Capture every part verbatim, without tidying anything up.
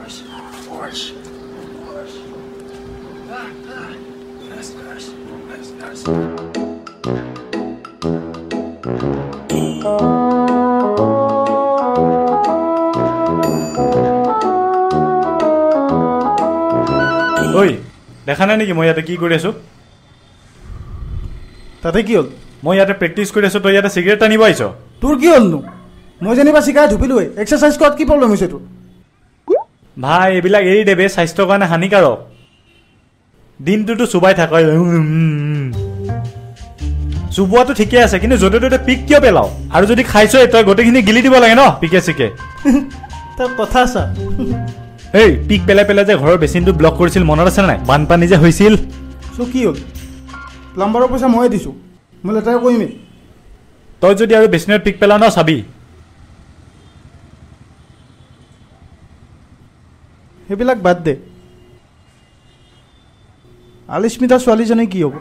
ঐ দেখা নাই নেকি মই ইয়াতে কি কৰি আছো তাতে কি হ'ল মই ইয়াতে প্ৰেক্টিছ কৰি আছো তই ইয়াতে সিগাৰেট টানিব আহিছ তোৰ কি হ'লনো মই যেনিবা চিগাৰেট ধুপিলোৱে এক্সাৰচাইজ কৰাত কি প্ৰব্লেম হৈছে তোৰ ভাই এইবিলাক এৰি দেবে স্বাস্থ্যৰ কাৰণে হানিকাৰক দিনটোতো চুবাই থাক চুবোৱাটো ঠিকে আছে কিন্তু য'তে ত'তে পিক কিয় পেলাও আৰু যদি খাইছ তই গোটেইখিনি গিলি দিব লাগে ন পিকে চিকে তাৰ কথা চা এই পিক পেলাই পেলাই যে ঘৰৰ বেচিনটো ব্লক কৰিছিল মনত আছে নাই বানপানী যে হৈছিল চ' কি হ'ল প্লাম্বাৰৰ পইচা ময়ে দিছোঁ মই লেটাৰ কৰিমেই তই যদি আৰু বেচিনত পিক পেলাও ন চাবি সেইবিলাক বাদ দে আলিস্মিতা ছোৱালীজনী কি হ'ব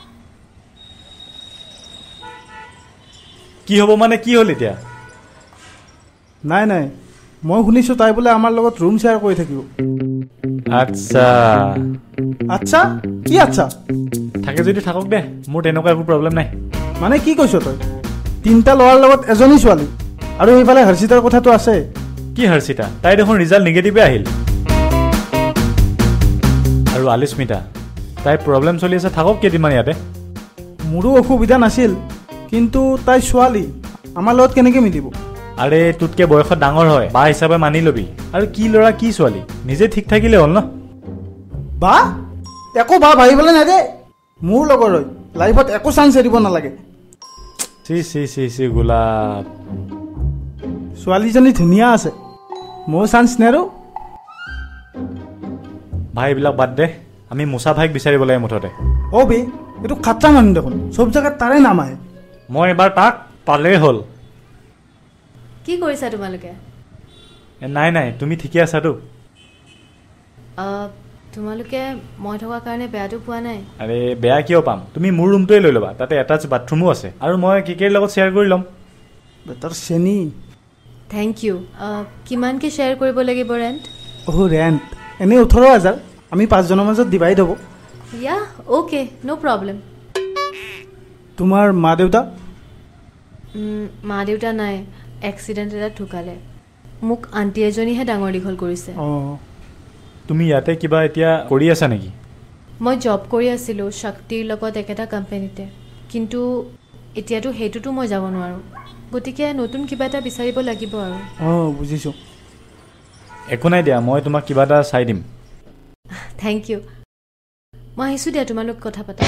কি হ'ব মানে কি হ'ল এতিয়া নাই নাই মই শুনিছোঁ তাই বোলে আমাৰ লগত ৰুম শ্বেয়াৰ কৰি থাকিব আচ্ছা আচ্ছা কি আচ্ছা থাকে যদি থাকক দে মোৰ তেনেকুৱা একো প্ৰব্লেম নাই মানে কি কৈছ তই তিনিটা ল'ৰাৰ লগত এজনী ছোৱালী আৰু এইফালে হৰ্ষিতাৰ কথাটো আছে কি হৰ্ষিতা তাই দেখোন ৰিজাল্ট নিগেটিভে আহিল আৰু আলিস্মিতা তাই প্ৰব্লেম চলি আছে থাকক কেইদিনমান ইয়াতে মোৰো অসুবিধা নাছিল কিন্তু তাই ছোৱালী আমাৰ লগত কেনেকৈ মিলিব আৰে তোতকে বয়সত ডাঙৰ হয় বা হিচাপে মানি ল'বি আৰু কি ল'ৰা কি ছোৱালী নিজে ঠিক থাকিলে হ'ল ন বা একো বা ভাবিবলৈ নাই দেই মোৰ লগৰ হয় লাইফত একো চান্স এৰিব নালাগে চি চি চি চি গোলাপ ছোৱালীজনী ধুনীয়া আছে মোৰ চান্স নেৰো ভাই এইবিলাক বাদ দে আমি মুছা ভাইক বিচাৰিব লাগে মুঠতে অ' বে এইটো খাট্টা মানুহ দেখোন চব জেগাত তাৰে নাম আহে মই এবাৰ তাক পালেই হ'ল কি কৰিছা তোমালোকে নাই নাই তুমি ঠিকে আছাতো তোমালোকে মই থকা কাৰণে বেয়াটো পোৱা নাই আৰে বেয়া কিয় পাম তুমি মোৰ ৰুমটোৱে লৈ ল'বা তাতে এটাচ বাথৰুমো আছে আৰু মই কেকেৰ লগত শ্বেয়াৰ কৰি ল'ম বেটাৰ চেনি থেংক ইউ কিমানকৈ শ্বেয়াৰ কৰিব লাগিব ৰেণ্ট অ' ৰেণ্ট এনেই ওঠৰ হাজাৰ আমি পাঁচজনৰ মাজত ডিভাইড হ'ব ইয়া অ'কে ন' প্ৰব্লেম তোমাৰ মা দেউতা মা দেউতা নাই এক্সিডেণ্ট এটাত ঢুকালে মোক আণ্টি এজনীহে ডাঙৰ দীঘল কৰিছে অঁ তুমি ইয়াতে কিবা এতিয়া কৰি আছা নেকি মই জব কৰি আছিলোঁ শক্তিৰ লগত একেটা কোম্পানীতে কিন্তু এতিয়াতো সেইটোতো মই যাব নোৱাৰোঁ গতিকে নতুন কিবা এটা বিচাৰিব লাগিব আৰু অঁ বুজিছোঁ একো নাই দিয়া মই তোমাক কিবা এটা চাই দিম থেংক ইউ মই আহিছোঁ দিয়া তোমালোক কথা পাতা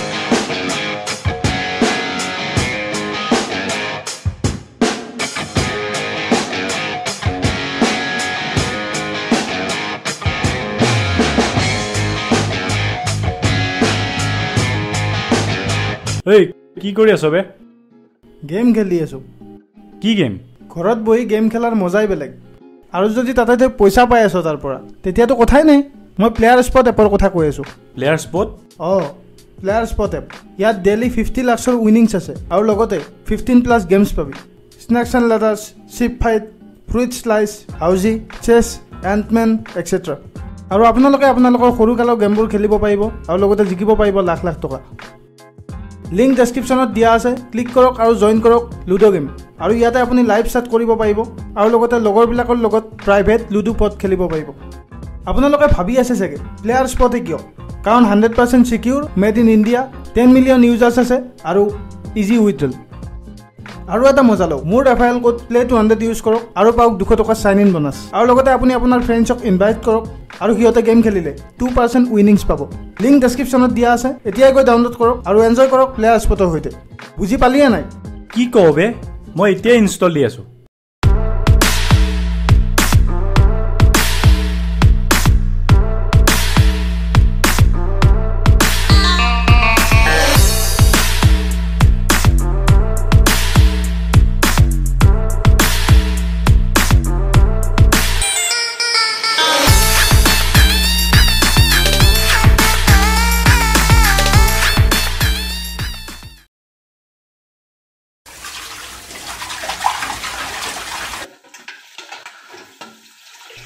ঐ কি কৰি আছ বে গেম খেলি আছোঁ কি গেম ঘৰত বহি গেম খেলাৰ মজাই বেলেগ আৰু যদি তাতে তই পইচা পাই আছ তাৰ পৰা তেতিয়াতো কথাই নাই মই প্লেয়াৰ স্পট এপৰ কথা কৈ আছোঁ প্লেয়াৰ স্পট অঁ প্লেয়াৰ স্পট এপ ইয়াত ডেইলি ফিফটি লাখছৰ উইনিংছ আছে আৰু লগতে ফিফটিন প্লাছ গেমছ পাবি snakes and ladders ship fight fruit slice housie chess এণ্টমেন এক্সেট্ৰা আৰু আপোনালোকে আপোনালোকৰ সৰুকালৰ গেমবোৰ খেলিব পাৰিব আৰু লগতে জিকিব পাৰিব লাখ লাখ টকা লিংক ডেছক্ৰিপশ্যনত দিয়া আছে ক্লিক কৰক আৰু জইন কৰক লুডো গেম আৰু ইয়াতে আপুনি লাইভ চেট কৰিব পাৰিব আৰু লগতে লগৰবিলাকৰ লগত প্ৰাইভেট লুডো পড খেলিব পাৰিব আপোনালোকে ভাবি আছে চাগে প্লেয়াৰ স্পটে কিয় কাৰণ hundred percent secure made in India ten million users আছে আৰু ইজি উইথড্ৰল আৰু এটা মজা লওক মোৰ referral code play two hundred use কৰক আৰু পাওক দুশ টকা চাইন ইন বনাছ আৰু লগতে আপুনি আপোনাৰ ফ্ৰেণ্ডছক ইনভাইট কৰক আৰু সিহঁতে গেম খেলিলে টু পাৰ্চেণ্ট উইনিংছ পাব লিংক ডেছক্ৰিপশ্যনত দিয়া আছে এতিয়াই গৈ ডাউনলোড কৰক আৰু এনজয় কৰক প্লেয়াৰ স্পটৰ সৈতে বুজি পালিয়ে নাই কি কওঁ বে মই এতিয়াই ইনষ্টল দি আছোঁ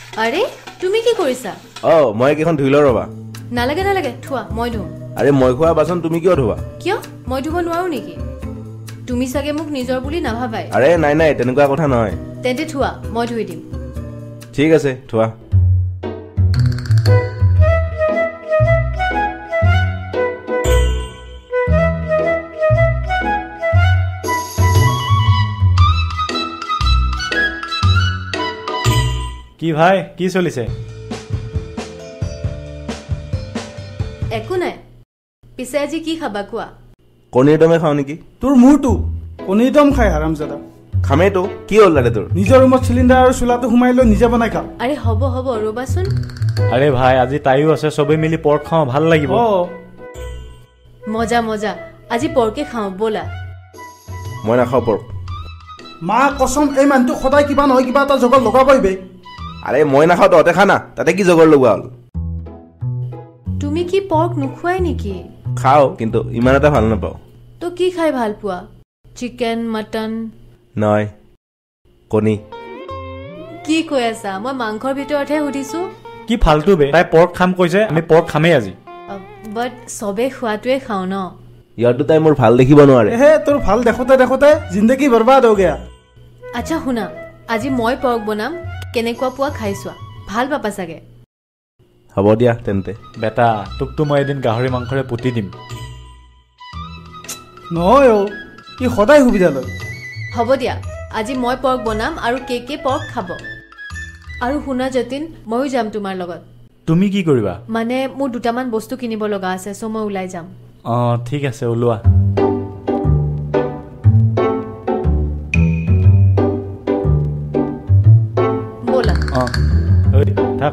আৰে তুমি কি কৰিছা অ মই কেখন ধুই ল ৰবা নালাগে নালাগে থোৱা মই ধুম আৰে মই খোৱা বাচন তুমি কিয় ধোৱা কিয় মই ধুব নোৱাৰো নেকি তুমি চাগে মোক নিজৰ বুলি নাভাবাই আৰে নাই নাই তেনেকুৱা কথা নহয় তেন্তে থোৱা মই ধুই দিম ঠিক আছে থোৱা কি ভাই কি চলিছে একো নাই পিছে আজি কি খাবা কোৱা কণীৰ দমে খাওঁ নেকি তোৰ মূৰটো কণীৰ দম খাই হাৰামজাদা খামেতো কি হ'ল তাতে তোৰ নিজৰ ৰুমত চিলিণ্ডাৰ আৰু চোলাটো সোমাই লৈ নিজে বনাই খা আৰে হ'ব হ'ব ৰবাচোন আৰে ভাই আজি তাইও আছে সবে মিলি পৰ্ক খাওঁ ভাল লাগিব অ মজা মজা আজি পৰ্কে খাওঁ বলা মই নাখাওঁ পৰ্ক মা কসম এই মানুহটো সদায় কিবা নহয় কিবা এটা জগৰ লগাবই বে আৰে মই নাখাওঁ তহঁতে খা না তাতে কি জগৰ লগোৱা হ'ল তুমি কি পৰ্ক নোখোৱাই নেকি খাওঁ কিন্তু ইমান এটা ভাল নাপাওঁ তো কি খাই ভাল পোৱা চিকেন মটন নহয় কণী কি কৈ আছা মই মাংসৰ ভিতৰতহে সুধিছো কি ফালতু বে তাই পৰ্ক খাম কৈছে আমি পৰ্ক খামেই আজি বাট সবে খোৱাটোৱে খাওঁ ন ইয়াৰটো তাই মোৰ ভাল দেখিব নোৱাৰে হে তোৰ ভাল দেখোতে দেখোতে জিন্দগী বৰবাদ হৈ গয়া আচ্ছা শুনা আজি মই পৰ্ক বনাম কেনেকুৱা পোৱা খাই চোৱা ভাল পাবা চাগে হ'ব দিয়া তেন্তে বেটা তোকতো মই এদিন গাহৰি মাংসৰে পুতি দিম নহয় অ ই সদায় সুবিধা লয় হ'ব দিয়া আজি মই পৰ্ক বনাম আৰু কে কে পৰ্ক খাব আৰু শুনা যতীন ময়ো যাম তোমাৰ লগত তুমি কি কৰিবা মানে মোৰ দুটামান বস্তু কিনিব লগা আছে চ' মই ওলাই যাম অ ঠিক আছে ওলোৱা ব'লা অ ঐ থাক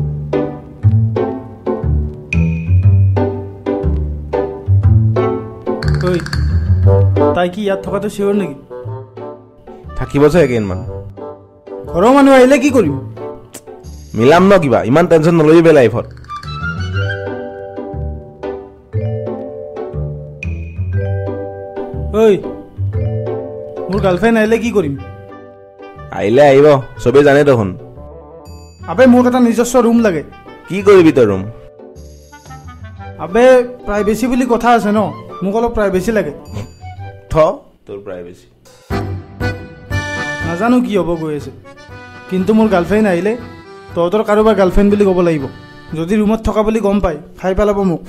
ঐ তাই কি ইয়াত থকাটো চিয়ৰ নেকি থাকিব চাগে কেইদিনমান ঘৰৰ মানুহ আহিলে কি কৰিম মিলাম ন কিবা ইমান টেনশ্যন নল'বি লাইফত ঐ মোৰ গাৰ্লফ্ৰেণ্ড আহিলে কি কৰিম আহিলে আহিব চবেই জানে দেখোন আবে মোক এটা নিজস্ব ৰুম লাগে কি কৰিবি তই ৰুম আবে প্ৰাইভেচি বুলি কথা আছে ন মোক অলপ প্ৰাইভেচি লাগে থ তোৰ প্ৰাইভেচি নাজানো কি হ'ব গৈ আছে কিন্তু মোৰ গাৰ্লফ্ৰেণ্ড আহিলে তহঁতৰ কাৰোবাৰ গাৰ্লফ্ৰেণ্ড বুলি ক'ব লাগিব যদি ৰুমত থকা বুলি গম পাই খাই পেলাব মোক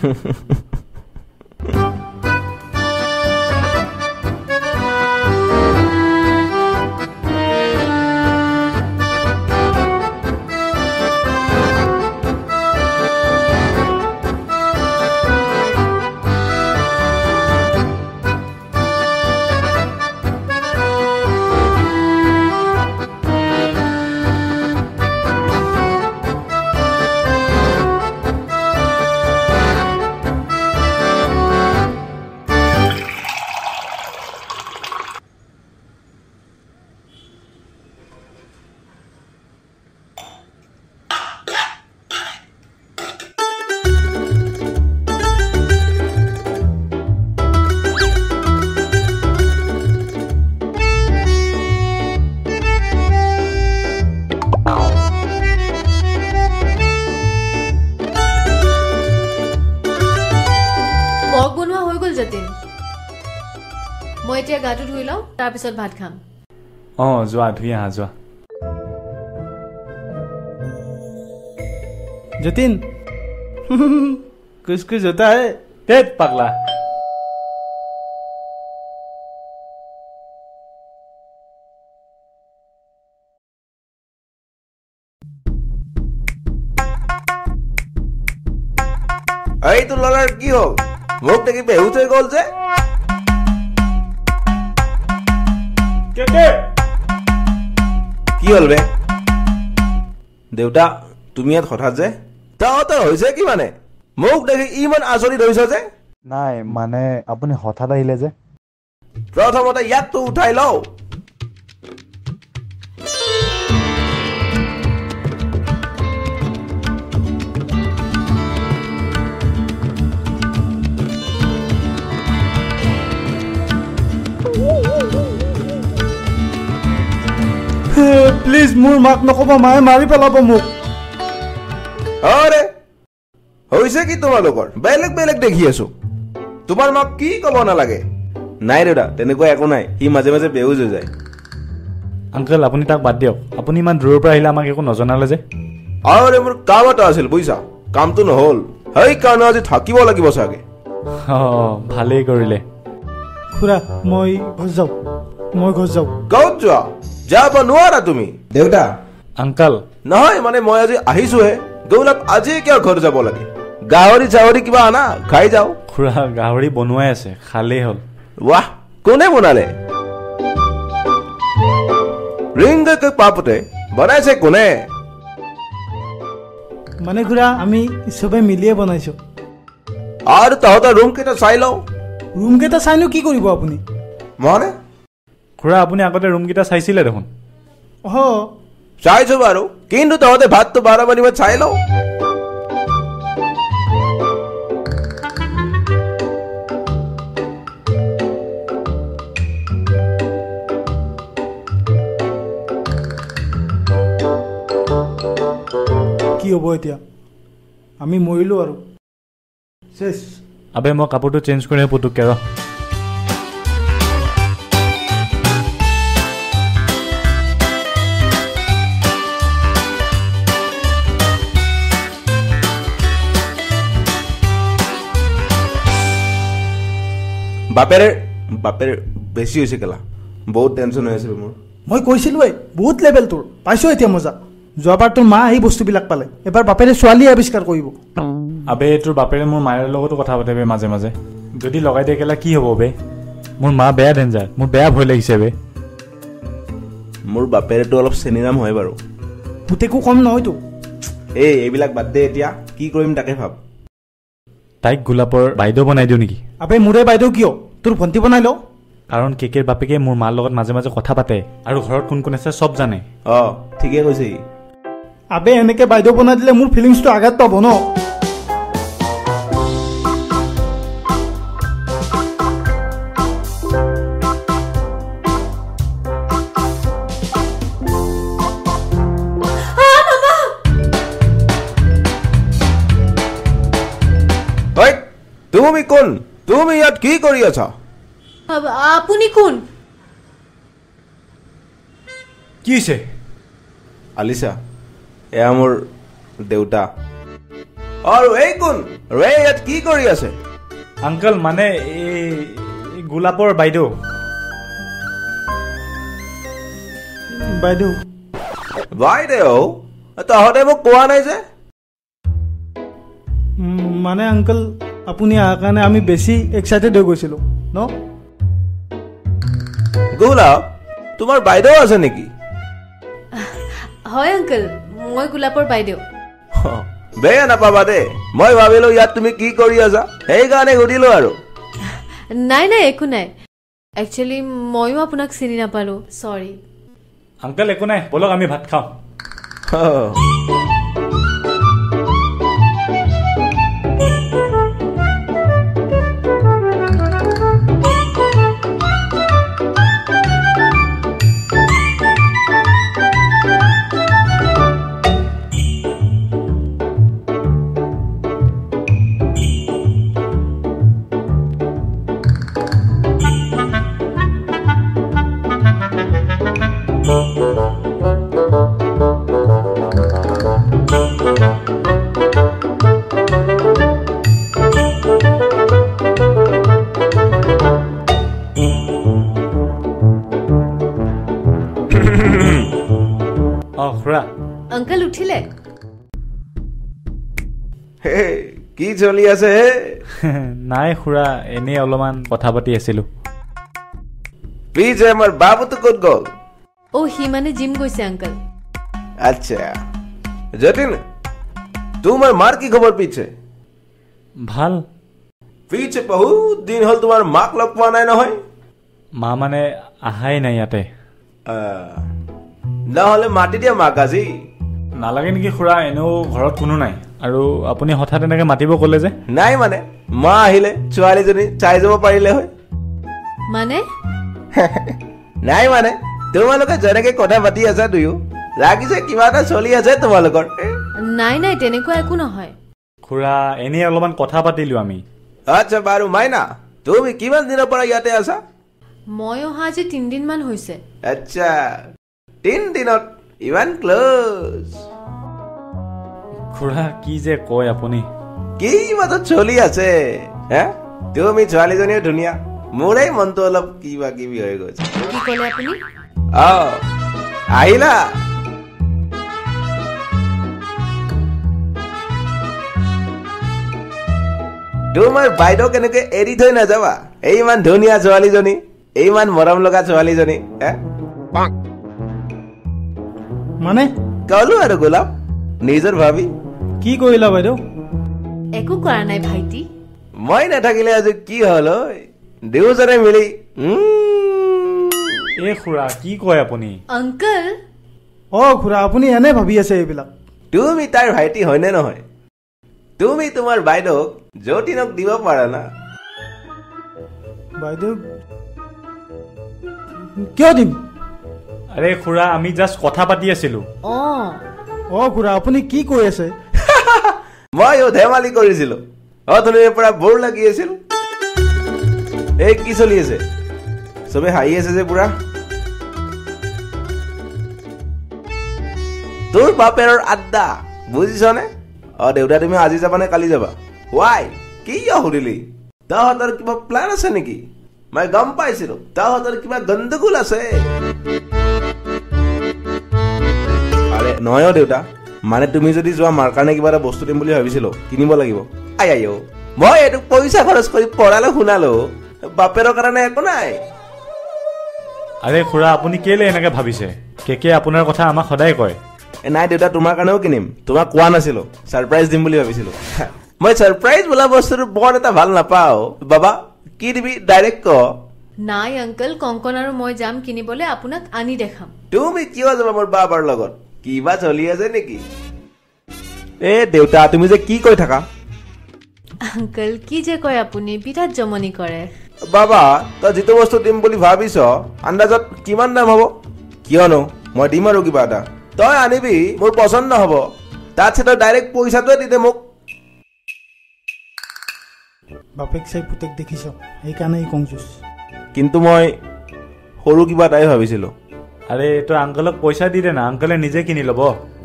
মই এতিয়া গাটো ধুই লওঁ তাৰপিছত ভাত খাম অ যোৱা ধুই আহা যোৱা जतिन कुछ कुछ होता है तेज पगला এই তো ললার কি হল মুখ দেখি বেহুশ হয়ে গল যে কি হল বে দেউতা তুমি ইয়াত হঠাৎ যে তাহতে হৈছে কি মানে মুখ দেখি ইমান আচৰিত হৈছ যে নাই মানে আপুনি হঠাৎ আহিলে যে প্ৰথমতে ইয়াত তো উঠাই লও প্লিজ মোৰ মাক নক'ব, মায়ে মাৰি পেলাব মোক। আৰে হৈছে কি তোমালোকৰ? বেলেগ বেলেগ দেখি আছো। তোমাৰ মাক কি ক'ব নালাগে? নাই দেউতা, তেনেকুৱা একো নাই, সি মাজে মাজে বেহুজ হৈ যায়। আংকেল আপুনি তাক বাদ দিয়ক, আপুনি ইমান দূৰৰ পৰা আহিলে আমাক একো নজনালে যে। আৰে মোৰ কাম এটা আছিল বুজিছা, কামটো নহ'ল, সেইকাৰণে আজি থাকিব লাগিব চাগে। অঁ ভালেই কৰিলে। খুৰা মই ঘৰ যাওঁ, মই ঘৰ যাওঁ। গাঁৱত যোৱা? যাব নোৱাৰা তুমি। দেউতা আংকাল নহয় মানে মই আজি আহিছোহে, গৌলাক আজি কিয় ঘৰ যাব লাগে? গাহৰি চাহৰি কিবা আনা, খাই যাওঁ। খুৰা গাহৰি বনোৱাই আছে, খালেই হ'ল। ৱাহ, কোনে বনালে? ৰিংগকে পাপতে বনাইছে কোনে? মানে খুৰা আমি চবে মিলিয়ে বনাইছো। আৰু তহঁতৰ ৰুম কেইটা চাই লওঁ। ৰুম কেইটা চাইনো কি কৰিব আপুনি? মানে খুৰা আপুনি আগতে ৰুমকেইটা চাইছিলে দেখোন। অহ চাইছো বাৰু, কিন্তু তহঁতে ভাতটো বাৰ বানিব চাই লওঁ। কি হ'ব এতিয়া? আমি মৰিলো আৰু শেষ। আবে মই কাপোৰটো চেঞ্জ কৰি পুতুককে ৰ। বাপেৰে বাপেৰে বেছি হৈছে কেলা, বহুত টেনশ্যন হৈ আছে মোৰ। মই কৈছিলোৱে বহুত লেভেল তোৰ, পাইছো এতিয়া মজা। যোৱাবাৰ তোৰ মা এই বস্তুবিলাক পালে, এবাৰ বাপেৰে ছোৱালী আৱিষ্কাৰ কৰিব। আবে তোৰ বাপেৰে মোৰ মায়েৰ লগতো কথা পাতে বে মাজে মাজে, যদি লগাই দিয়ে কেলা কি হ'ব বে? মোৰ মা বেয়া ডেঞ্জাৰ, মোৰ বেয়া ভয় লাগিছে বে। মোৰ বাপেৰেতো অলপ চেনি নাম হয় বাৰু। পুতেকো কম নহয়তো। এই এইবিলাক বাদ দে, এতিয়া কি কৰিম তাকে ভাব। তাইক গোলাপৰ বাইদেউ বনাই দিওঁ নেকি? আবে মোৰে বাইদেউ কিয়, তোৰ ভণ্টি বনাই লওঁ। কাৰণ কেকেৰ বাপেকে মোৰ মাৰ লগত মাজে মাজে কথা পাতে আৰু ঘৰত কোন কোন আছে চব জানে। অ ঠিকে কৈছে সি। আবে এনেকে বাইদেউ বনাই দিলে মোৰ ফিলিংছটো আঘাত পাব ন। তুমি কোন? তুমি ইয়াত কি কৰি আছা? আপুনি কোন? কি হৈছে? আলিছা, এয়া মোৰ দেউতা। আৰু এই কোন? ৰে ইয়াত কি কৰি আছে? আংকল মানে এই গোলাপৰ বাইদেউ। বাইদেউ বাইদেউ তহঁতে মোক কোৱা নাই যে? মানে আংকল আপুনি অহাৰ কাৰণে আমি বেছি এক্সাইটেড হৈ গৈছিলোঁ ন। গোলাপ তোমাৰ বাইদেউ আছে নেকি? হয় আংকল, মই গোলাপৰ বাইদেউ। বেয়া নাপাবা দে, মই ভাবিলো ইয়াত তুমি কি কৰি আছা, সেইকাৰণে সুধিলো আৰু। নাই নাই একো নাই, একচুৱেলি ময়ো আপোনাক চিনি নাপালো, চৰি। আংকল একো নাই, বলক আমি ভাত খাওঁ। আংকল উঠিলে? কি চলি আছে? নাই খুৰা, এনেই অলপমান কথা পাতি আছিলো। পিছে আমাৰ বাবুটো ক'ত গ'ল? অ সি মানে জিম গৈছে আংকল। আচ্ছা যতীন, তোমাৰ মাৰ কি খবৰ? পিছে ভাল। পিছে বহুত দিন হ'ল তোমাৰ মাক লগ পোৱা নাই নহয়? মা মানে আহাই নাই ইয়াতে। নহ'লে মাতি দিয়া মাক আজি। নালাগে নেকি খুৰা, এনেও ঘৰত কোনো নাই আৰু আপুনি হঠাৎ এনেকে মাতিব ক'লে যে। নাই মানে মা আহিলে ছোৱালীজনী চাই যাব পাৰিলে হয়। মানে নাই মানে তোমালোকে যেনেকে কথা পাতি আছা দুয়ো লাগিছে কিবা এটা চলি আছে তোমালোকৰ নাই নাই তেনেকুৱা একো নহয় খুৰা এনেই অলপমান কথা পাতিলো আমি আচ্ছা বাৰু মাইনা তুমি কিমান দিনৰ পৰা ইয়াতে আছা মই অহা আজি তিনিদিন মান হৈছে আচ্ছা তিন দিনত ইমান ক্লোজ খুৰা কি যে কয় আপুনি কি মাজত চলি আছে হে তুমি ছোৱালীজনীও ধুনীয়া মোৰে মনটো অলপ কিবা কিবি হৈ গৈছে কি ক'লে আপুনি অ আহিলা তোমাৰ বাইদেউ কেনেকে এৰি থৈ নাযাবা এই ইমান ধুনীয়া ছোৱালীজনী এই ইমান মৰম লগা ছোৱালীজনী মানে কলো আৰু গোলাপ নিজৰ ভাবি কি কৰিলা বাইদেউ একো কৰা নাই ভাইটি মই নাথাকিলে আজি কি হল ঐ দুয়োজনে মিলি এ খুৰা কি কয় আপুনি আংকল অ খুৰা আপুনি এনে ভাবি আছে এইবিলাক তুমি তাৰ ভাইটি হয়নে নহয় তুমি তোমাৰ বাইদেউক যতীনক দিব পাৰা না বাইদেউ কিয় দিম আৰে খুৰা আমি জাষ্ট কথা পাতি আছিলো অ অ খুৰা আপুনি কি কৈ আছে মই ধেমালি কৰিছিলো অথনিৰ পৰা বৰ লাগি আছিল এই কি চলি আছে চবে হাঁহি আছে যে পুৰা তোৰ বাপেৰৰ আড্ডা বুজিছনে অ দেউতা তুমি আজি যাবা নে কালি যাবা ৱাই কি সুধিলি তাহঁতৰ কিবা প্লান আছে নেকি মই গম পাইছিলো তাহঁতৰ কিবা গণ্ডগোল আছে আৰে নহয় দেউতা মানে তুমি যদি যোৱা মাৰ কাৰণে কিবা এটা বস্তু দিম বুলি ভাবিছিলো কিনিব লাগিব আই আই মই এইটো পইচা খৰচ কৰি পঢ়ালো শুনালো বাপেৰৰ কাৰণে একো নাই আৰে খুৰা আপুনি কেলে এনেকে ভাবিছে কেকে আপোনাৰ কথা আমাক সদায় কয় নাই দেউতা তোমাৰ কাৰণেও কিনিম তোমাক কোৱা নাছিলো সাৰপ্ৰাইজ দিম বুলি ভাবিছিলো মই সাৰপ্ৰাইজ বোলা বস্তুটো বৰ এটা ভাল নাপাওঁ বাবা কি দিবি ডাইৰেক্ট ক নাই আংকল কংকন আৰু মই যাম কিনিবলৈ আপোনাক আনি দেখাম তুমি কিয় যাবা মোৰ বাবাৰ লগত কিবা চলি আছে নেকি এ দেউতা তুমি যে কি কৈ থাকা আংকল কি যে কয় আপুনি বিৰাট জমনি কৰে বাবা তই যিটো বস্তু দিম বুলি ভাবিছ আন্দাজত কিমান দাম হ'ব কিয়নো মই দিম আৰু কিবা এটা তই আনিবি মোৰ পচন্দ নহ'ব তাতছে তই ডাইৰেক্ট পইচাটোৱে দি দে মোক বাপেক চাই পুতেক দেখিছ সেইকাৰণে কংজুচ কিন্তু মই সৰু কিবা এটাই ভাবিছিলো আৰে তই আংকলক পইচা দি দে না আংকলে নিজে কিনি ল'ব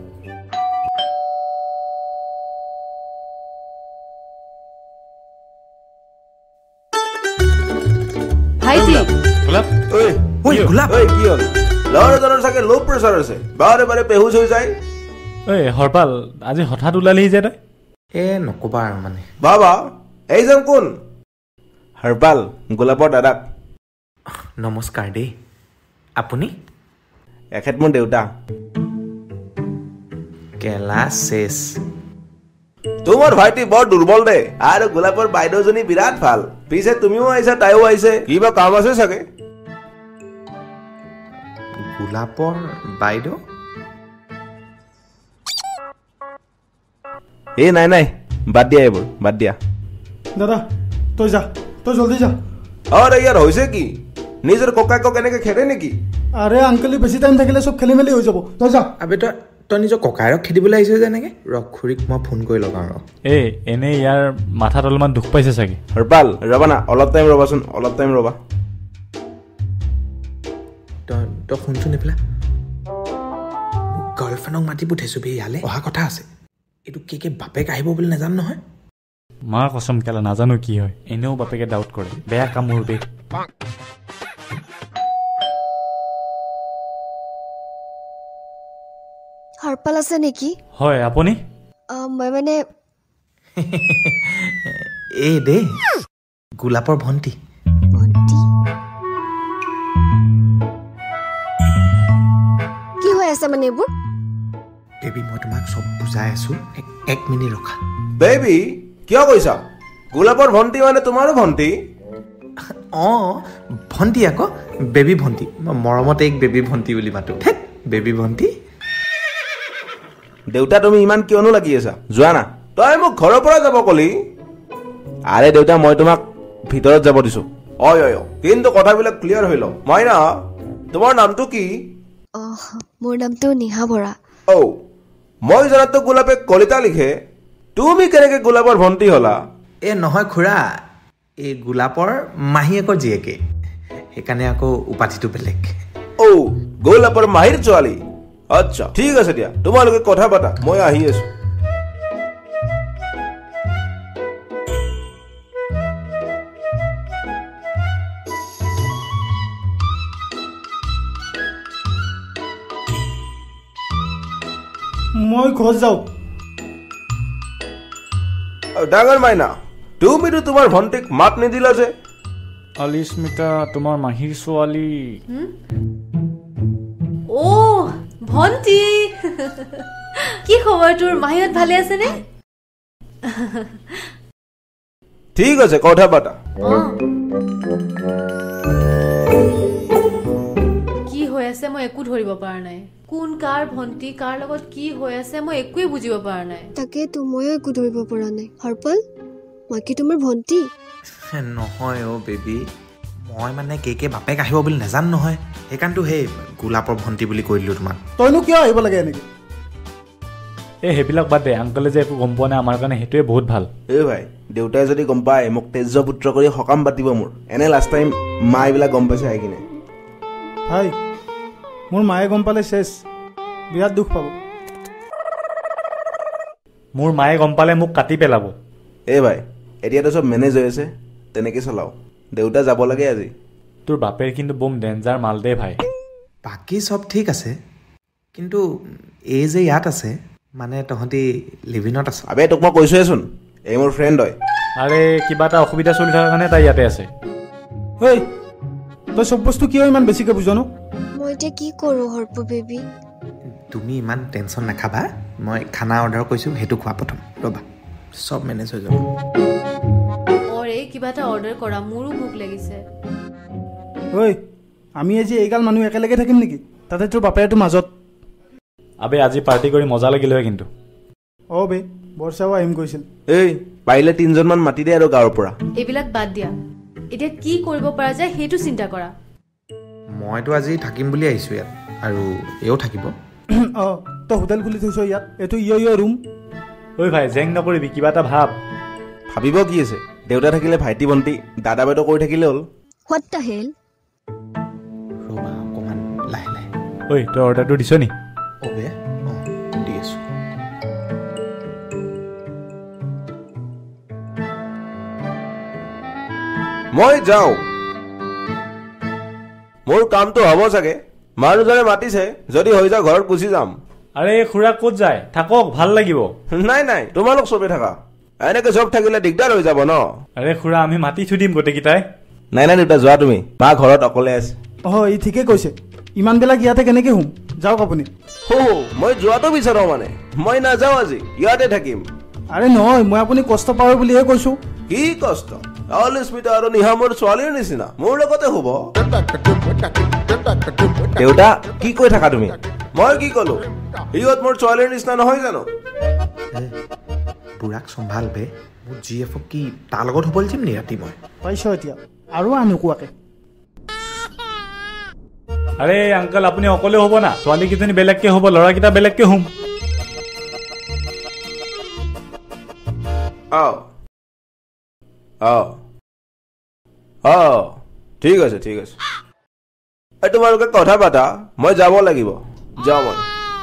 ভাইটি গোলাপ ঐ ঐ গোলাপ ঐ কি হ'ল ল'ৰাজনৰ চাগে ল' প্ৰেছাৰ আছে বাৰে বাৰে বেহুচ হৈ যায় ঐ হৰপাল আজি হঠাৎ ওলালিহি যে তই এ নকবা আৰু মানে বাবা এইজন কোন হৰপাল গোলাপৰ দাদাক নমস্কাৰ দেই আপুনি এখেত মোৰ দেউতা কেলা চেছ তোমাৰ ভাইটি বৰ দুৰ্বল দে আৰু গোলাপৰ বাইদেউজনী বিৰাট ভাল পিছে তুমিও আহিছা তাইও আহিছে কিবা কাম আছে চাগে গোলাপৰ বাইদেউ এই নাই নাই বাদ দিয়া এইবোৰ বাদ দিয়া দাদা তই যা তই জলদি যা আৰে ইয়াৰ হৈছে কি নিজৰ ককায়েকক এনেকে খেদে নেকি আৰে আংকলি বেছি টাইম থাকিলে চব খেলি মেলি হৈ যাব তই যা আবে তই তই নিজৰ ককাইৰক খেদিবলৈ আহিছ যে এনেকে ৰ খুৰীক মই ফোন কৰি লগাওঁ ৰ এ এনেই ইয়াৰ মাথাত অলপমান দুখ পাইছে চাগে হৰপাল ৰবা না অলপ টাইম ৰবাচোন অলপ টাইম ৰবা তই তই শুনচোন এইফালে গাৰ্লফ্ৰেণ্ডক মাতি পঠাইছো বে ইয়ালে অহা কথা আছে এইটো কে কে বাপেক আহিব বুলি নাজানো নহয় মা কচম কেলা নাজানো কি হয় এনেও বাপেকে ডাউট কৰে বেয়া কাম মোৰ বে হৰপাল আছে নেকি হয় আপুনি মই মানে এই দে গোলাপৰ ভণ্টি ভণ্টি কি হৈ আছে মানে এইবোৰ বেবী মই তোমাক চব বুজাই আছো এক- এক মিনিট ৰখা বেবি কিয় কৈছা গোলাপৰ ভণ্টি মানে তোমাৰো ভণ্টি অঁ ভণ্টি আকৌ বেবী ভণ্টি মই মৰমতে এক বেবী ভণ্টি বুলি মাতো থেত বেবী ভণ্টি দেউতা তুমি ইমান কিয়নো লাগি আছা যোৱা না তই মোক ঘৰৰ পৰা যাব কলি আৰে দেউতা মই তোমাক ভিতৰত যাব দিছো অয় অয় কিন্তু কথাবিলাক ক্লিয়াৰ হৈ লওঁ মই না তোমাৰ নামটো কি? অহ, মোৰ নামটো নিহা বৰা। ঔ মই জনাতো গোলাপে কলিতা লিখে, তুমি কেনেকে গোলাপৰ ভণ্টি হলা? এ নহয় খুৰা, এই গোলাপৰ মাহীয়েকৰ জীয়েকে, সেইকাৰণে আকৌ উপাধিটো বেলেগ। ঔ গোলাপৰ মাহীৰ ছোৱালী। আচ্ছা ঠিক আছে দিয়া, তোমালোকে কথা পাতা, মই আহি আছো। মই ঘৰত যাওঁ। ডাঙৰ মাইনা, তুমিতো তোমাৰ ভণ্টিক মাত নিদিলা যে? অলিস্মিতা তোমাৰ মাহীৰ ছোৱালী। অ' ভণ্টি কি খবৰ তোৰ? মাহীহঁত ভালে আছেনে? ঠিক আছে কথা পাতা। কি হৈ আছে মই একো ধৰিব পৰা নাই। কোন কাৰ ভণ্টি, কাৰ লগত কি হৈ আছে মই একোৱে বুজিব পৰা নাই। তাকেতো ময়ো একো ধৰিব পৰা নাই। হৰপল, মই কি তোমাৰ ভণ্টি? নহয় অ' বেবী, মই মানে কে কে বাপেক আহিব বুলি নাজানো নহয়, সেইকাৰণেতো সেই গোলাপৰ ভণ্টি বুলি কৈ দিলোঁ তোমাক। তইনো কিয় আহিব লাগে এনেকে? এই সেইবিলাক বাদ দে, আংকলে যে একো গম পোৱা নাই আমাৰ কাৰণে সেইটোৱে বহুত ভাল। এই ভাই, দেউতাই যদি গম পায় মোক তেজ পুত্ৰ কৰি সকাম পাতিব মোৰ। এনে লাষ্ট টাইম মা এইবিলাক গম পাইছে আহি কিনে। ভাই, মোৰ মায়ে গম পালে চেছ, বিৰাট দুখ পাব। মোৰ মায়ে গম পালে মোক কাটি পেলাব। এই ভাই, এতিয়াতো চব মেনেজ হৈ আছে, তেনেকৈ চলাও। দেউতা যাব লাগে আজি। তোৰ বাপেৰ কিন্তু বম ডেঞ্জাৰ মাল দে ভাই। বাকী চব ঠিক আছে, কিন্তু এই যে ইয়াত আছে, মানে তহঁতি লিভিনত আছ। আবে তোক মই কৈছোৱেচোন, এই মোৰ ফ্ৰেণ্ড হয়। আৰে কিবা এটা অসুবিধা চলি থকাৰ কাৰণে তাই ইয়াতে আছে। ঐ, তই চব বস্তু কিয় ইমান বেছিকৈ বুজ ন? মই এতিয়া কি কৰোঁ হৰপ বেবী? তুমি ইমান টেনশ্যন নাখাবা, মই খানা অৰ্ডাৰ কৰিছোঁ, সেইটো খোৱা প্ৰথম। ৰ'বা, চব মেনেজ হৈ যাব। অৰে কিবা এটা অৰ্ডাৰ কৰা, মোৰো ভোক লাগিছে। ঐ, আমি আজি এইগাল মানুহ একেলগে থাকিম নেকি? তাতে তোৰ বাপেৰটো মাজত। আবে আজি পাৰ্টি কৰি মজা লাগিলে হয় কিন্তু। অ' বে, বৰ্ষাও আহিম কৈছিল। এই পাৰিলে তিনিজনমান মাতি দে আৰু গাঁৱৰ পৰা। এইবিলাক বাদ দিয়া, এতিয়া কি কৰিব পৰা যায় সেইটো চিন্তা কৰা। মইতো আজি থাকিম বুলি আহিছোঁ ইয়াত, আৰু এও থাকিব। অঁ, তই হোটেল খুলি থৈছ ইয়াত, এইটো ইয় ইয় ৰুম। ঐ ভাই, জেং নকৰিবি, কিবা এটা ভাব। ভাবিব কি আছে, দেউতা থাকিলে ভাইটি ভণ্টি দাদা বাইদেউ কৰি থাকিলে হ'ল। What the hell? ৰ'বা অকণমান লাহে লাহে। ঐ তই অৰ্ডাৰটো দিছ নি? অ'বে, অঁ দি আছোঁ। মই যাওঁ, মোৰ কামটো হ'ব চাগে। মানুহজনে মাতিছে, যদি হৈ যায় ঘৰত গুচি যাম। আৰে খুৰা ক'ত যায়? থাকক, ভাল লাগিব। নাই নাই, তোমালোক চবে থাকা, এনেকে চব থাকিলে দিগদাৰ হৈ যাব ন। আৰে খুৰা আমি মাতি থৈ দিম গোটেইকেইটাই। নাই নাই দেউতা, যোৱা তুমি, মা ঘৰত অকলে আছে। অঁ, ই ঠিকে কৈছে, ইমানবিলাক ইয়াতে কেনেকৈ শুম? যাওক আপুনি। হো মই যোৱাটো বিচাৰোঁ মানে, মই নাযাওঁ আজি, ইয়াতে থাকিম। আৰে নহয়, মই আপুনি কষ্ট পাব বুলিহে কৈছোঁ। কি কষ্ট? অলিস্মিতা আৰু নিহা মোৰ ছোৱালীৰ নিচিনা, মোৰ লগতে শুব। দেউতা কি কৈ থাকা তুমি? মই কি কলো? সিহঁত মোৰ ছোৱালীৰ নিচিনা নহয় জানো? বুঢ়াক চম্ভাল বে, মোৰ জি এফক কি তাৰ লগত হ'বলৈ যাম নি ৰাতি মই? পাইছ এতিয়া আৰু আনুকুৱাকে। আৰে আংকল আপুনি অকলে হ'ব না, ছোৱালীকেইজনী বেলেগকে হ'ব, ল'ৰাকেইটা বেলেগকে শুম। অঁ অঁ অঁ ঠিক আছে ঠিক আছে, এই তোমালোকে কথা পাতা, মই যাব লাগিব, যাওঁ মই।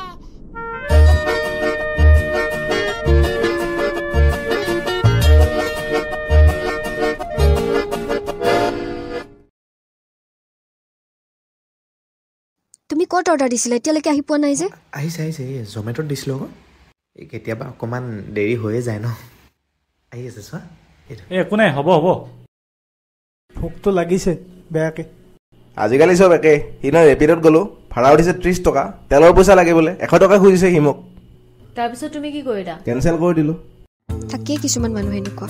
তুমি ক'ত অৰ্ডাৰ দিছিলা? এতিয়ালৈকে আহি পোৱা নাই যে? আহিছে আহিছে, এই জমেট'ত দিছিলোঁ আকৌ। এই কেতিয়াবা অকণমান দেৰি হৈয়ে যায় ন। আহি আছে চোৱা, এইটো। এই একো নাই, হ'ব হ'ব। ভোকটো লাগিছে বেয়াকে। আজিকালি চব একে। সিদিনা ৰেপিডত গ'লো, ভাড়া উঠিছে ত্ৰিছ টকা, তেলৰ পইচা লাগে বোলে, এশ টকা খুজিছে সি মোক। তাৰপিছত তুমি কি কৰিলা? কেনচেল কৰি দিলোঁ। থাকেই কিছুমান মানুহ এনেকুৱা।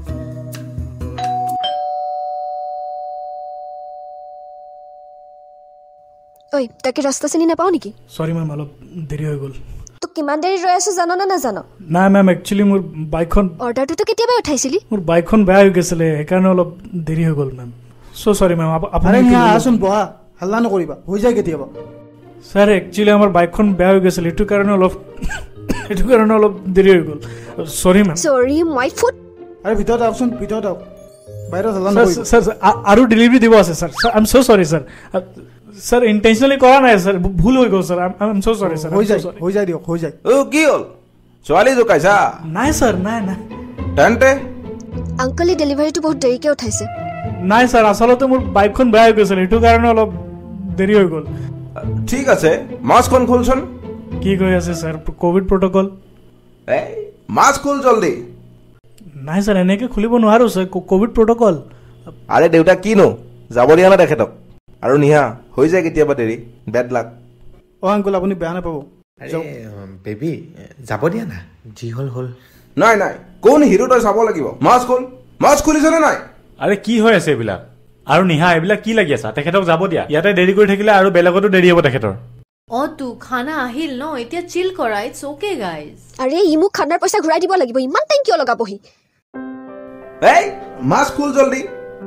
ঐ, তাকে ৰাস্তা চিনি নাপাওঁ নেকি? চৰি মেম, অলপ দেৰি হৈ গ'ল। তোক কিমান দেৰি ৰৈ আছোঁ জান নে নাজান? নাই মেম, একচুৱেলি মোৰ বাইকখন অৰ্ডাৰটোতো কেতিয়াবা উঠাইছিলি? মোৰ বাইকখন বেয়া হৈ গৈছিলে, সেইকাৰণে অলপ দেৰি হৈ গ'ল মেম। চ' চৰি মেম। আৰে নিয়া আহচোন বহা, হাল্লা নকৰিবা হৈ যায় কেতিয়াবা স্যাৰ একচুয়ালি আমাৰ বাইকখন বেয়া হৈ গৈছিল সেইটো কাৰণে অলপ সেইটো কাৰণে অলপ দেৰি হৈ গ'ল সৰি মেম সৰি মাই ফুট আৰে ভিতৰত আহকচোন ভিতৰত আহক বাহিৰত হাল্লা স্যাৰ নকৰিবা স্যাৰ আ- আৰু ডেলিভাৰী দিব আছে sir I am so sorry sir sir intentionally কৰা নাই স্যাৰ ভুল হৈ গ'ল sir I am so sorry sir হৈ যায় হৈ যায় দিয়ক হৈ যায় ও কি হ'ল ছোৱালী জোকাইছা নাই স্যাৰ নাই নাই তেন্তে আংকলে ডেলিভাৰীটো বহুত দেৰিকৈ উঠাইছে নাই স্যাৰ আচলতে মোৰ বাইকখন বেয়া হৈ গৈছিল সেইটো কাৰণে অলপ দেৰি হৈ গ'ল ঠিক আছে মাছখন খোলচোন কি কৈ আছে স্যাৰ কোভিড প্ৰট'কল এই মাছ খোল জলদি নাই স্যাৰ এনেকৈ খুলিব নোৱাৰো স্যাৰ কোভিড প্ৰট'কল আৰে দেউতা কিনো যাব দিয়া না তেখেতক আৰু নিহা হৈ যায় কেতিয়াবা দেৰি বেড লাক অ আংকুল আপুনি বেয়া নাপাব আৰে বেবী যাব দিয়া না যি হ'ল হ'ল নাই নাই কোন হিৰো তই চাব লাগিব মাছ খোল মাছ খুলিছনে নাই আৰে কি হৈ আছে এইবিলাক আৰু নিহা এইবিলাক কি লাগি আছে তেখেতক যাব দিয়া ইয়াতে দেৰি কৰি থাকিলে আৰু বেলেগতো দেৰি হ'ব তেখেতৰ অ তো খানা আহিল ন এতিয়া চিল কৰা ইটছ ওকে গাইজ আৰে ই মোক খানাৰ পইচা ঘূৰাই দিব লাগিব ইমান টাইম কিয় লগাবহি এই মাছ খোল জলদি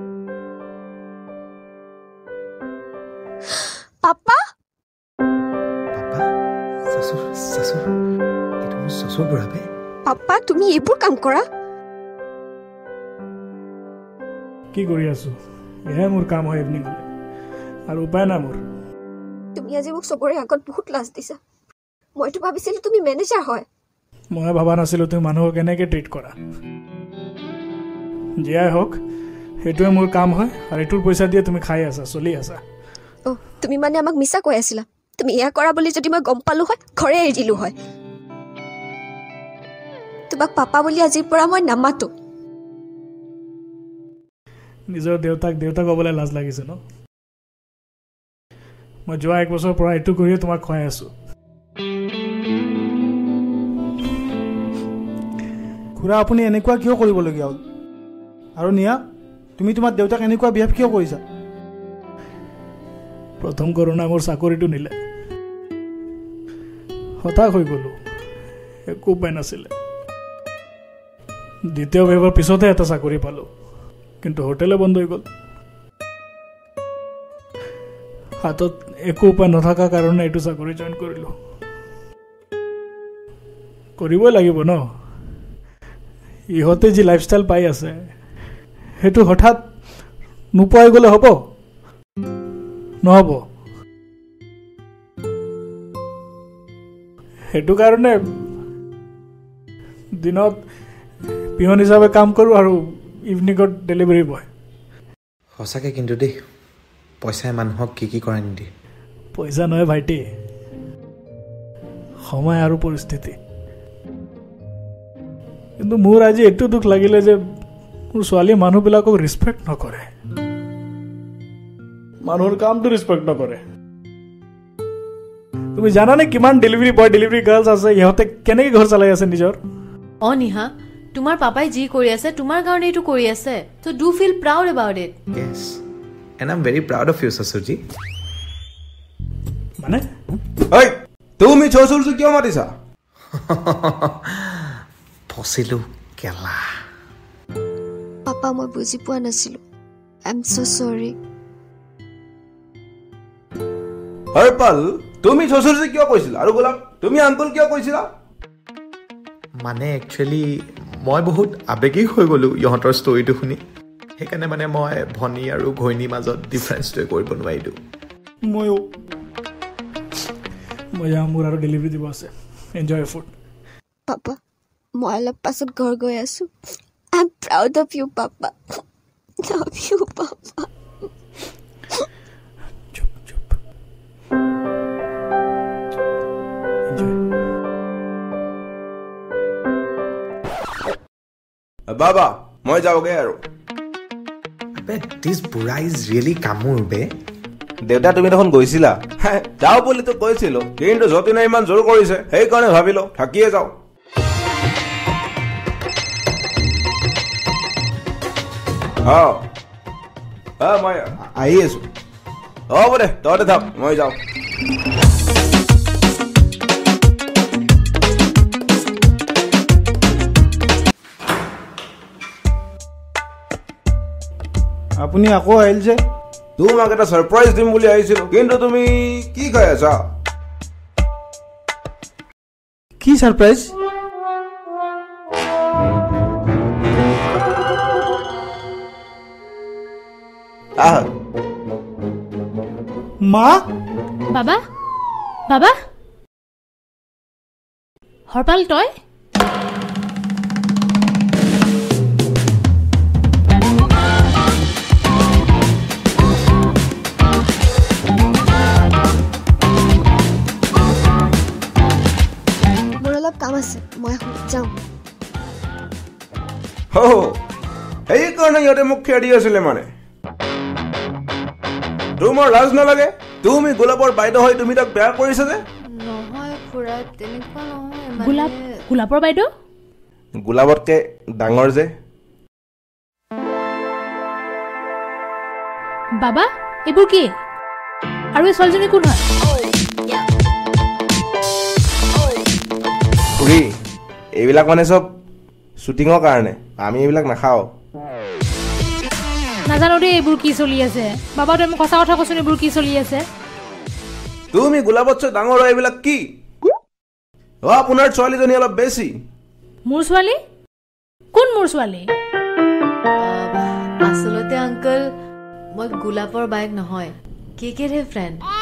পাপা পাপা চচুৰ চচুৰ এইটো মোৰ চচুৰ বুঢ়াবে পাপা তুমি এইবোৰ কাম কৰা কি কৰি আছো এহে মোৰ কাম হয় ইভিনিঙলৈ আৰু উপায় নাই মোৰ তুমি আজি মোক চবৰে আগত বহুত লাজ দিছা মইতো ভাবিছিলো তুমি মেনেজাৰ হয় মই ভাবা নাছিলো তুমি মানুহক কেনেকৈ ট্ৰিট কৰা যিয়াই হওক সেইটোৱে মোৰ কাম হয় আৰু এইটোৰ পইচা দিয়ে তুমি খাই আছা চলি আছা অ তুমি মানে আমাক মিছা কৈ আছিলা তুমি এয়া কৰা বুলি যদি মই গম পালো হয় ঘৰে এৰি দিলো হয় তোমাক পাপা বুলি আজিৰ পৰা মই নামাতো নিজৰ দেউতাক দেউতাক ক'বলৈ লাজ লাগিছে ন মই যোৱা এক বছৰৰ পৰা এইটো কৰিয়ে তোমাক খুৱাই আছো খুৰা আপুনি এনেকুৱা কিয় কৰিবলগীয়া হ'ল আৰু নিয়া তুমি তোমাৰ দেউতাক এনেকুৱা বিহেভ কিয় কৰিছা প্ৰথম কৰোণা মোৰ চাকৰিটো নিলে হতাশ হৈ গ'লো একো উপায় নাছিলে দ্বিতীয় ৱেভৰ পিছতহে এটা চাকৰি পালো কিন্তু হোটেলে বন্ধ হৈ গ'ল হাতত একো উপায় নথকা কাৰণে এইটো চাকৰি জইন কৰিলো কৰিবই লাগিব ন ইহঁতে যি লাইফষ্টাইল পাই আছে সেইটো হঠাৎ নোপোৱাই গ'লে হ'ব নহ'ব সেইটো কাৰণে দিনত পিয়ন হিচাপে কাম কৰোঁ আৰু ইভিনিঙত ডেলিভাৰী বয় সঁচাকৈ কিন্তু দেই পইচাই মানুহক কি কি কৰাই নিদিয়ে পইচা নহয় ভাইটি সময় আৰু পৰিস্থিতি কিন্তু মোৰ আজি এইটো দুখ লাগিলে যে মোৰ ছোৱালীয়ে মানুহবিলাকক ৰেচপেক্ট নকৰে মানুহৰ কামটো ৰেচপেক্ট নকৰে তুমি জানানে কিমান ডেলিভাৰী বয় ডেলিভাৰী গাৰ্লছ আছে ইহঁতে কেনেকৈ ঘৰ চলাই আছে নিজৰ অ নিহা তোমাৰ পাপাই যি কৰি আছে তোমাৰ কাৰণে এইটো কৰি আছে so' do feel proud about it Yes. And I'm very proud of you, Sasuji. মানে ঐ তুমি শ্বশুৰটো কিয় মাতিছা ফচিলো কেলা পাপা মই বুজি পোৱা নাছিলো আই এম সো সৰি হৰপাল তুমি শ্বশুৰটো কিয় কৈছিলা আৰু গোলাপ তুমি আংকুল কিয় কৈছিলা মানে একচুৱেলি মই বহুত আৱেগিক হৈ গ'লোঁ ইহঁতৰ ষ্টৰিটো শুনি সেইকাৰণে মানে মই ভনী আৰু ঘৈণীৰ মাজত ডিফাৰেঞ্চটোৱে কৰিব নোৱাৰিলোঁ ময়ো মই যাম মোৰ আৰু ডেলিভাৰী দিব আছে এনজয় ফুড পাপা মই অলপ পাছত ঘৰ গৈ আছো I am proud of you papa love you papa চুপ চুপ এনজয় বাবা মই যাওঁগে আৰু আবে দিছ বুঢ়া ইজ ৰিয়েলি কামোৰ বে দেউতা তুমি দেখোন গৈছিলা যাওঁ বুলিতো কৈছিলো কিন্তু যতীনে ইমান জোৰ কৰিছে সেইকাৰণে ভাবিলো থাকিয়ে যাওঁ অ মই আহি আছো হ'ব দে তহঁতে থাক মই যাওঁ আপুনি আকৌ আহিল যে তোমাক এটা সাৰপ্ৰাইজ দিম বুলি আহিছিলো কিন্তু তুমি কি খাই আছা কি সাৰপ্ৰাইজ আহ মা বাবা বাবা হৰপাল তই মোৰ অলপ কাম আছে মই যাওঁ হো সেইকাৰণে ইহঁতে মোক খেদি আছিলে মানে তোমাৰ লাজ নালাগে তুমি গোলাপৰ বাইদেউ হৈ তুমি তাক বেয়া কৰিছা যে নহয় খুৰা তেনেকুৱা নহয় গোলাপ গোলাপৰ বাইদেউ গোলাপতকে ডাঙৰ যে বাবা এইবোৰ কি আৰু এই ছোৱালীজনী কোন হয় খুৰী এইবিলাক মানে চব শ্বুটিঙৰ কাৰণে আমি এইবিলাক নাখাওঁ নাজানো দেই এইবোৰ কি চলি আছে বাবা তই মোক সঁচা কথা কৈছোন এইবোৰ কি চলি আছে তুমি গোলাপতছে ডাঙৰ হয় এইবিলাক কি অ আপোনাৰ ছোৱালীজনী অলপ বেছি মোৰ ছোৱালী কোন মোৰ ছোৱালী আচলতে আংকল মই গোলাপৰ বাইক নহয় কে কে ৰে ফ্ৰেণ্ড